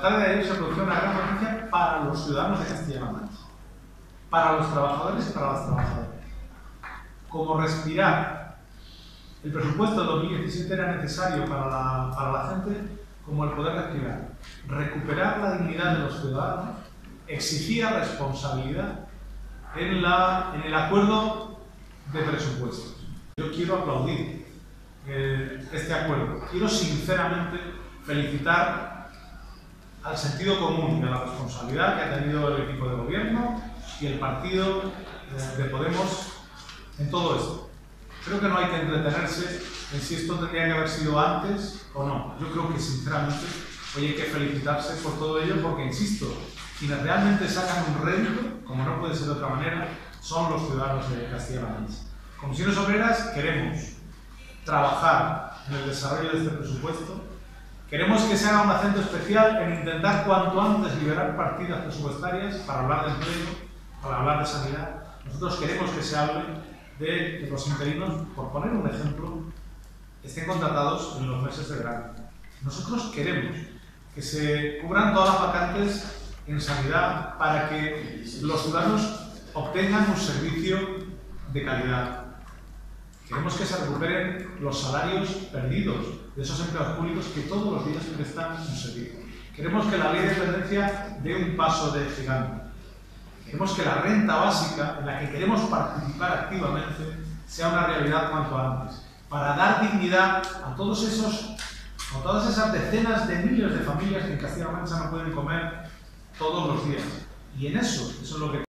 tarde de ayer se produjo una gran noticia para los ciudadanos de Castilla-La Mancha, para los trabajadores y para las trabajadoras. Como respirar el presupuesto de 2017 era necesario para la gente, como el poder respirar. Recuperar la dignidad de los ciudadanos exigía responsabilidad en el acuerdo de presupuestos. Yo quiero aplaudir este acuerdo. Quiero sinceramente felicitar al sentido común y a la responsabilidad que ha tenido el equipo de gobierno y el partido de Podemos en todo esto. Creo que no hay que entretenerse en si esto tendría que haber sido antes o no. Yo creo que sinceramente hoy hay que felicitarse por todo ello porque, insisto, quienes realmente sacan un rédito, como no puede ser de otra manera, son los ciudadanos de Castilla-La Mancha. Comisiones Obreras queremos trabajar en el desarrollo de este presupuesto. Queremos que se haga un acento especial en intentar cuanto antes liberar partidas presupuestarias para hablar de empleo, para hablar de sanidad. Nosotros queremos que se hable de que los interinos, por poner un ejemplo, estén contratados en los meses de verano. Nosotros queremos que se cubran todas las vacantes en sanidad para que los ciudadanos obtengan un servicio de calidad. Queremos que se recuperen los salarios perdidos de esos empleados públicos que todos los días prestan un servicio. Queremos que la ley de dependencia dé un paso de gigante. Queremos que la renta básica, en la que queremos participar activamente, sea una realidad cuanto antes, para dar dignidad a todas esas decenas de miles de familias que en Castilla-La Mancha no pueden comer todos los días. Y en eso es lo que